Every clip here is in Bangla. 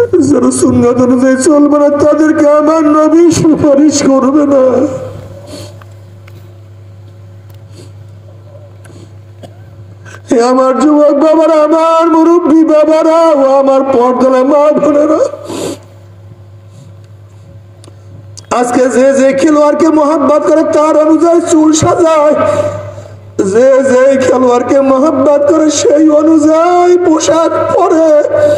যারা সুন্নাত অনুযায়ী চলবে না তাদেরকে আমার নবী সুপারিশ করবে না। আমার যুবক বাবারা, আমার মুরব্বী বাবারা ও আমার পর্দার মা বোনেরা, আজকে যে যে খেলোয়াড়কে মোহাব্বত করে তার অনুযায়ী চুল সাজায়, যে যে খেলোয়াড়কে মোহাব্বত করে সেই অনুযায়ী পোশাক পরে,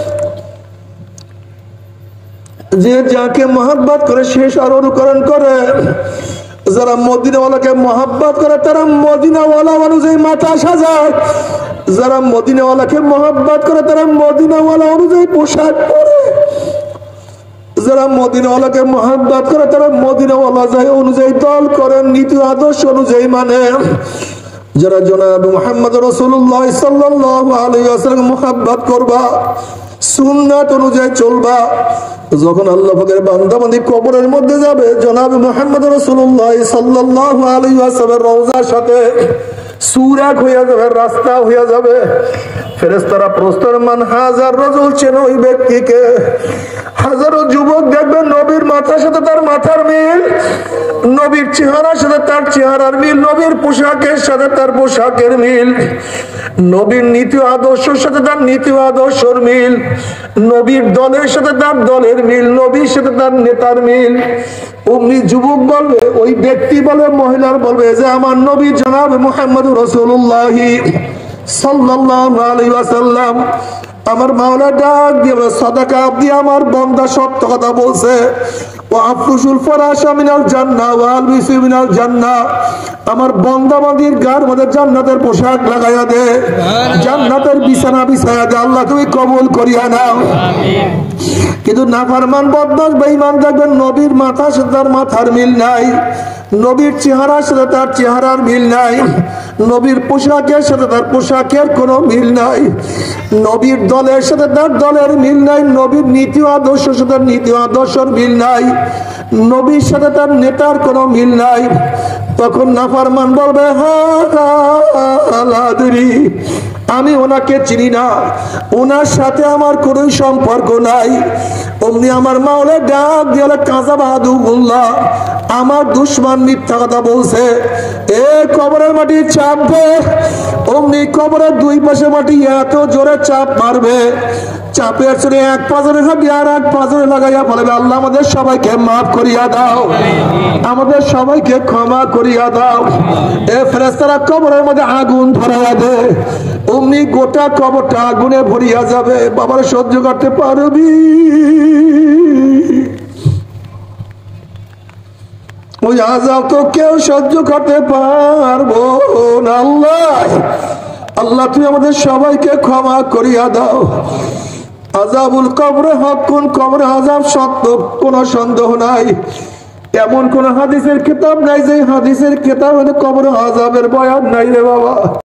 যে যাকে মোহাব্বত করে সে তার অনুকরণ করে। যারা মদিনাওয়ালাকে মোহাব্বত করে তারা মদিনাওয়ালা অনুযায়ী মাথা সাজায়, যারা মদিনাওয়ালাকে মোহাব্বত করে তারা মদিনাওয়ালা অনুযায়ী পোশাক পরে, যারা মদিনাওয়ালাকে মোহাব্বত করে তারা মদিনাওয়ালা অনুযায়ী দল করেন, নীতি আদর্শ অনুযায়ী মানে। যারা জনাব মুহাম্মদ রাসূলুল্লাহ সাল্লাল্লাহু আলাইহি ওয়াসাল্লাম মোহাব্বত করবা, সুন্নাত অনুযায়ী চলবা, যখন আল্লাহ পাকের বান্দা বান্দি কবরের মধ্যে যাবে, জনাব মুহাম্মদ রাসূলুল্লাহ সাল্লাল্লাহু আলাইহি ওয়াসাল্লামের রওজার সাথে সুরাক হয়ে যাবে, রাস্তা হয়ে যাবে। ফেরেশতারা প্রশ্ন মান হাজার রাজুল, চেনো ওই ব্যক্তিকে? হাজারো যুবক দেখবেন নবীর মাথার সাথে তার মাথার মিল, নবীর চেহারার সাথে তার চেহারার মিল, নবীর পোশাকের সাথে তার পোশাকের মিল, নবীর নীতি আদর্শের সাথে তার নীতি আদর্শের মিল, নবীর দলের সাথে তার দলের মিল, নবীর সাথে তার নেতার মিল। অমনি যুবক বলবে, ওই ব্যক্তি বলবে, মহিলার বলবে যে আমার নবী জনাব মুহাম্মদ রাসূলুল্লাহ সাল্লাল্লাহু আলাইহি ওয়াসাল্লাম আমার মাওলা ডাক দিয়ে সাদাকা দিয়ে আমার বান্দা সত্য কথা বলছে। ওয়াফুসুল ফরাশা মিনাল জান্নাহ ওয়া আলবিসু মিনাল জান্নাহ, আমার বান্দা বান্দির গায়ের মধ্যে জান্নাতের পোশাক লাগাইয়া দে, জান্নাতের বিছানা বিছায়া দে, আল্লাহ তুমি কবুল করিয়া নাও। আমিন। কিন্তু নাফরমান বদমাশ বেঈমান দেখবেন নবীর মাথার সাথে তার মাথার মিল নাই, নবীর চেহারার সাথে তার চেহারার মিল নাই, নবীর পোশাকের সাথে তার পোশাকের কোনো মিল নাই, নবীর দলের সাথে তার দলের মিল নাই, নবীর নীতি আদর্শের সাথে নীতি আদর্শের মিল নাই, নবীর সাথে তার নেতার কোনো মিল নাই। তখন নাফরমান বলবে, আমি ওনাকে চিনি না, ওনার সাথে আমার কোনো সম্পর্ক নাই। অমনি আমার মাওলা ডাক দিয়ে কাযাবাদুল্লাহ, আমার দুশমন মিথ্যা কথা বলছে, এ কবরের মাটি চাপবে। অমনি কবরের দুই পাশে মাটি এত জোরে চাপ মারবে, চাপের চলে এক পাজরে হাঁটি আর এক পাজরে লাগাইয়া বলবে, আল্লাহ আমাদের সবাইকে মাফ করিয়া দাও, আমাদের সবাইকে ক্ষমা করিয়া দাও। এ ফেরেশতারা কবরের মধ্যে আগুন ধরাইয়া দে, অমনি গোটা কবরটা আগুনে ভরিয়া যাবে। বাবার সহ্য করতে পারবি? ওই আযাব তো কেউ সহ্য করতে পারবো না। আল্লাহ আল্লাহ তুমি আমাদের সবাইকে ক্ষমা করিয়া দাও। আযাবুল কবরে হকুন, কবরে আযাব সত্য, কোনো সন্দেহ নাই। এমন কোন হাদিসের কিতাব নাই যে হাদিসের কিতাবে কবরে আযাবের বয়ান নাই রে বাবা।